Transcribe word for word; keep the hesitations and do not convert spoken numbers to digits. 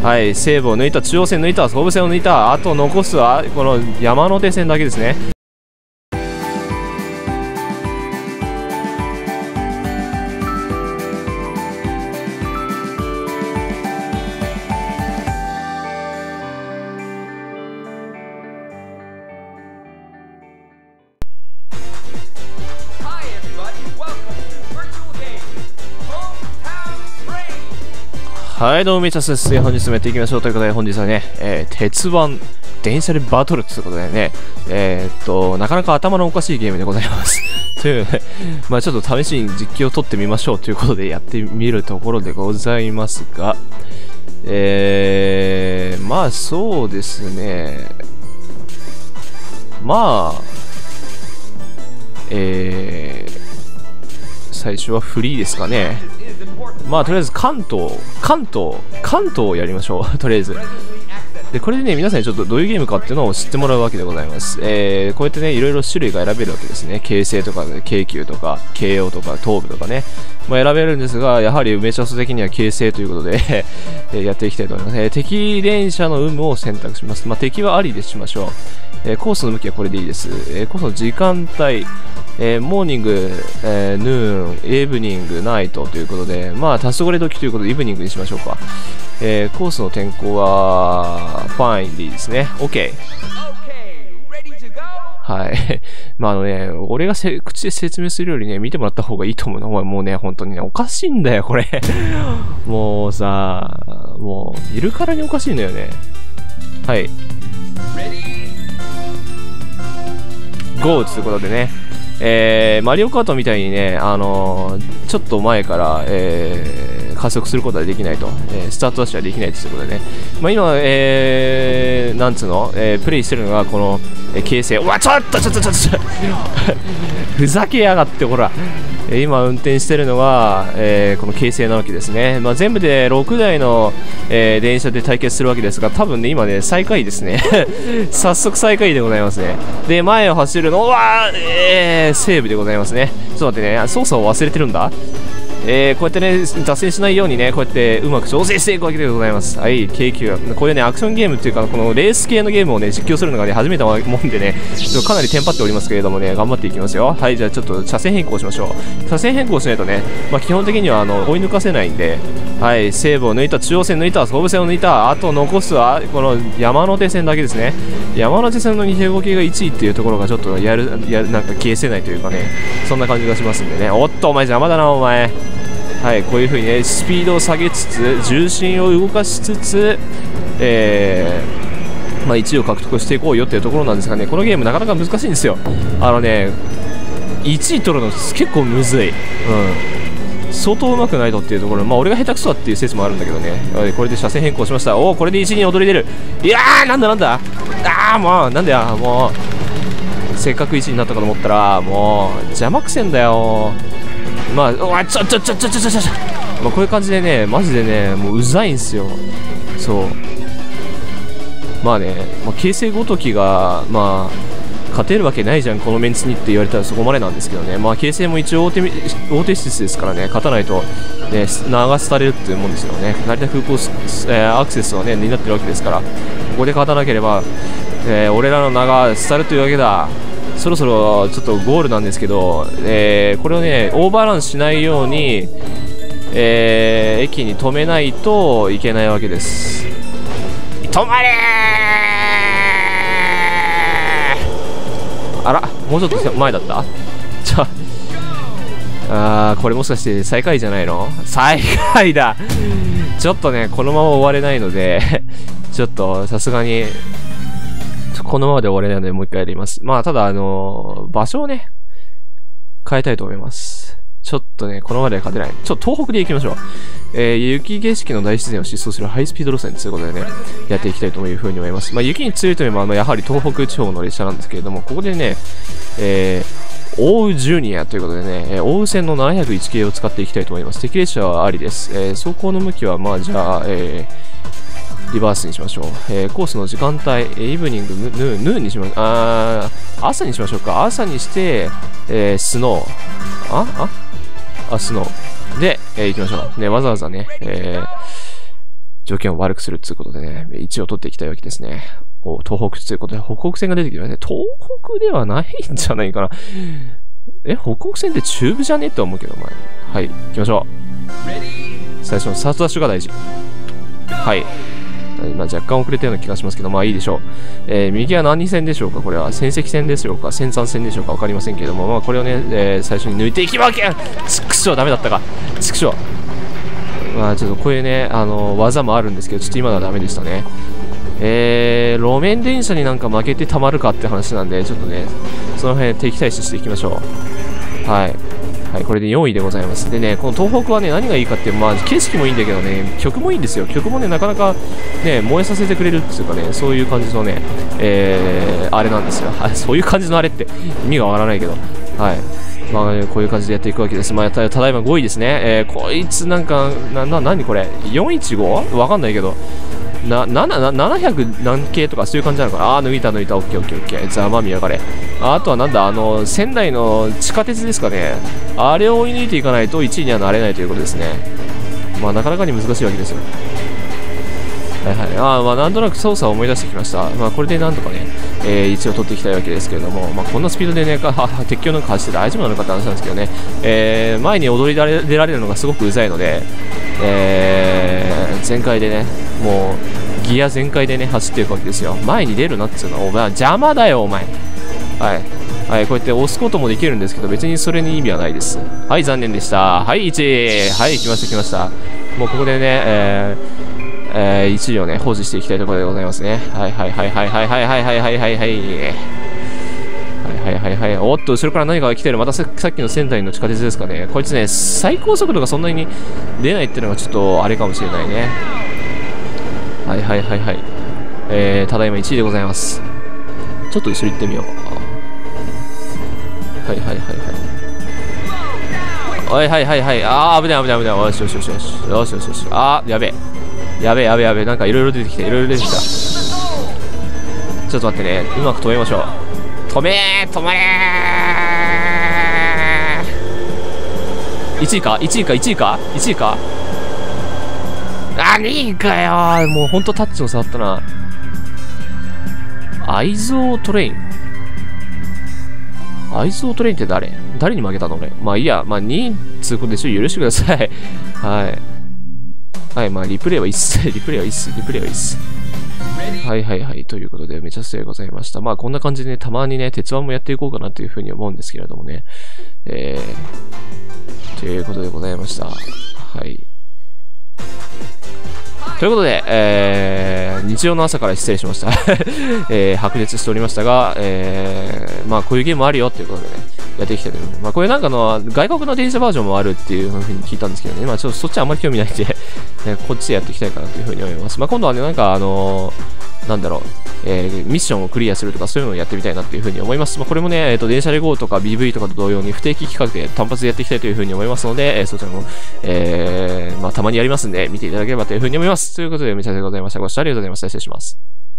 はい、西武を抜いた、中央線抜いた、総武線を抜いた、あと残すはこの山手線だけですね。はい、どうも、みちゃすです。本日もやっていきましょうということで、本日はね、えー、鉄腕電車でバトルということでね、えー、っと、なかなか頭のおかしいゲームでございます。というね、まあちょっと試しに実機を取ってみましょうということでやってみるところでございますが、えー、まあそうですね、まあ、えー、最初はフリーですかね。まあとりあえず関東、関東、関東をやりましょう。とりあえず。で、これでね、皆さんにちょっとどういうゲームかっていうのを知ってもらうわけでございます。えー、こうやってね、いろいろ種類が選べるわけですね。京成とか、ね、京急とか、京王とか、東武とかね。まあ、選べるんですが、やはり梅チャス的には京成ということで、えー、やっていきたいと思います。えー、敵電車の有無を選択します。まあ、敵はありでしましょう。えー、コースの向きはこれでいいです。えー、コースの時間帯、えー、モーニング、えー、ヌーン、イブニング、ナイトということで、まあ、黄昏時ということでイブニングにしましょうか。えー、コースの天候は、ファインでいいですね。OK。はい。まあ、あのね、俺がせ口で説明するよりね、見てもらった方がいいと思うの。お前もうね、本当にね、おかしいんだよ、これ。もうさ、もう、いるからにおかしいんだよね。はい。ゴーということでね。えー、マリオカートみたいにね、あのー、ちょっと前から、えー、加速することはできないと、えー、スタートダッシュはできないということでね、まあ、今、えー、なんつうの、えー、プレイしてるのがこの、えー、京成、うわ、ちょっとちょっとちょっとちょっとふざけやがって、ほら、えー、今運転してるのが、えー、この京成なわけですね。まあ、全部でろくだいの、えー、電車で対決するわけですが、多分ね、今ね、最下位ですね。早速最下位でございますね。で、前を走るのは、えー、西武でございますね。ちょっと待ってね、操作を忘れてるんだ。えー、こうやってね、脱線しないようにね、こうやってうまく調整していくわけでございます。はい、京急。こういうね、アクションゲームっていうか、このレース系のゲームをね、実況するのがね、初めてもんでね、ちょっとかなりテンパっておりますけれどもね、頑張っていきますよ。はい、じゃあちょっと車線変更しましょう。車線変更しないとね、まあ基本的にはあの追い抜かせないんで、はい、西武を抜いた、中央線抜いた、総武線を抜いた、あと残すは、この山手線だけですね。山手線のに動きがいちいっていうところがちょっとやる、やる、なんか消せないというかね、そんな感じがしますんでね。おっと、お前邪魔だな、お前。はい、こういう風にね、スピードを下げつつ、重心を動かしつつ、えー、まあいちいを獲得していこうよっていうところなんですがね、このゲームなかなか難しいんですよ。あのね、いちい取るの結構むずい。うん。相当上手くないとっていうところ、まあ俺が下手くそだっていう説もあるんだけどね。これで車線変更しました。おお、これでいちいに躍り出る。いやー、なんだなんだ。あー、もう、なんだよ、もう。せっかくいちいになったかと思ったら、もう、邪魔くせんだよ。まあ、うわ、ちょちょちょちょちょちょちょ、まあ、こういう感じでね、マジでね、もううざいんすよ。そう。まあね、まあ、京成ごときが、まあ、勝てるわけないじゃん、このメンツにって言われたらそこまでなんですけどね、まあ、京成も一応大手、大手施設ですからね、勝たないと、ね、流されるっていうもんですよね。成田空港、えー、アクセスはね、になってるわけですから、ここで勝たなければ、えー、俺らの名が廃るというわけだ。そろそろちょっとゴールなんですけど、えー、これをね、オーバーランしないように、えー、駅に止めないといけないわけです。止まれー！あら、もうちょっと前だった？ちょ、あー、これもしかして最下位じゃないの？最下位だ！ちょっとね、このまま終われないので、ちょっとさすがに、このままで終われないのでもう一回やります。まあ、ただ、あのー、場所をね、変えたいと思います。ちょっとね、このままでは勝てない。ちょっと東北で行きましょう。えー、雪景色の大自然を疾走するハイスピード路線ということでね、やっていきたいというふうに思います。まあ、雪に強いといえば、まあ、やはり東北地方の列車なんですけれども、ここでね、えー、奥羽ジュニアということでね、えー、奥羽線のななひゃくいち系を使っていきたいと思います。敵列車はありです。えー、走行の向きは、まあ、じゃあ、えー、リバースにしましょう。えー、コースの時間帯、イブニング、ヌー、ヌーにしましょう。あー、朝にしましょうか。朝にして、えー、スノー。あああ、スノー。で、えー、行きましょう。ね、わざわざね、えー、 条件を悪くするということでね、いちいを取っていきたいわけですね。お東北ということで、北北線が出てきてますね。東北ではないんじゃないかな。え、北北線って中部じゃねって思うけど、まあ、はい、行きましょう。最初のスタートダッシュが大事。はい。まあ、若干遅れたような気がしますけど、まあいいでしょう。えー、右は何線でしょうか？これは戦績線でしょうか？戦山線でしょうか？わかりませんけれども、まあこれをね、えー、最初に抜いていきまけん！ちくしょう、ダメだったか。ちくしょう。まあちょっとこういうね、あのー、技もあるんですけど、ちょっと今のはダメでしたね。えー、路面電車になんか負けてたまるかって話なんで、ちょっとね、その辺敵対視していきましょう。はい。はい、これでよんいでございます。でね、この東北はね、何がいいかって、まあ、景色もいいんだけどね、曲もいいんですよ。曲もね、なかなかね、燃えさせてくれるっていうかね、そういう感じのね、えー、あれなんですよ。そういう感じのあれって意味がわからないけど、はい。まあ、ね、こういう感じでやっていくわけです。まあ、た、ただいまごいですね。えー、こいつなんか、な、な、なにこれ ?よんいちご? わかんないけど。な、なな、ななひゃく何系とかそういう感じなのかな。あー、抜いた抜いた。オッケーオッケーオッケー。ざまみやがれ。あとはなんだ、あの、仙台の地下鉄ですかね。あれを追い抜いていかないといちいにはなれないということですね。まあ、なかなかに難しいわけですよ。はいはい。ああ、まあ、なんとなく操作を思い出してきました。まあ、これでなんとかね、えー、一応取っていきたいわけですけれども、まあ、こんなスピードでね、鉄橋なんか走って大丈夫なのかって話なんですけどね、えー、前に踊り出られるのがすごくうざいので、えー、全開でね、もう、ギア全開でね、走っていくわけですよ。前に出るなっつうの。お前、邪魔だよ、お前。はい。はい、こうやって押すこともできるんですけど、別にそれに意味はないです。はい、残念でした。はい、いちい。はい、来ました、来ました。もうここでね、えー、えー、いちいをね、保持していきたいところでございますね。はいはいはいはいはいはいはいはいはいはいはい。はいはいはいはい。おっと、後ろから何かが来てる。またさっきの仙台の地下鉄ですかね。こいつね、最高速度がそんなに出ないっていうのがちょっとあれかもしれないね。はいはいはいはい。えー、ただいまいちいでございます。ちょっと後ろ行ってみよう。はいはいはいはい。はいはいはいはい。あー、危ない危ない危ない。よしよしよしよし。よしよしよし。あー、やべえ。やべえやべえやべえ。なんかいろいろ出てきた。いろいろ出てきた。ちょっと待ってね。うまく止めましょう。止めー止まれー !いち 位か ?いち 位か ?いち 位か ?いち 位かあ、にいかよー。もうほんとタッチの差だったな。愛憎トレイン。愛憎トレインって誰誰に負けたの俺。まあいいや。まあにいつうことでしょ。許してください。はい。はい、まあリプレイはいいっす。リプレイはいいっす。リプレイはいいっす。はいはいはい。ということで、めちゃ失礼ございました。まあこんな感じでね、たまにね、鉄腕もやっていこうかなというふうに思うんですけれどもね。えー、ということでございました。はい。ということで、えー、日曜の朝から失礼しました。えー、白熱しておりましたが、えー、まあこういうゲームあるよっていうことでね、やっていきたいと思います。まあこれなんかの、外国の電車バージョンもあるっていうふうに聞いたんですけどね、まあちょっとそっちあんまり興味ないんで、ね、こっちでやっていきたいかなというふうに思います。まあ今度はね、なんかあのー、なんだろう、えー、ミッションをクリアするとかそういうのをやってみたいなっていうふうに思います。まあこれもね、えっと、電車で GO とか ビーブイ とかと同様に不定期企画で単発でやっていきたいというふうに思いますので、えー、そちらも、えー、まあたまにやりますんで、見ていただければというふうに思います。ということで、めちゃくちゃございました。ご視聴ありがとうございました。失礼します。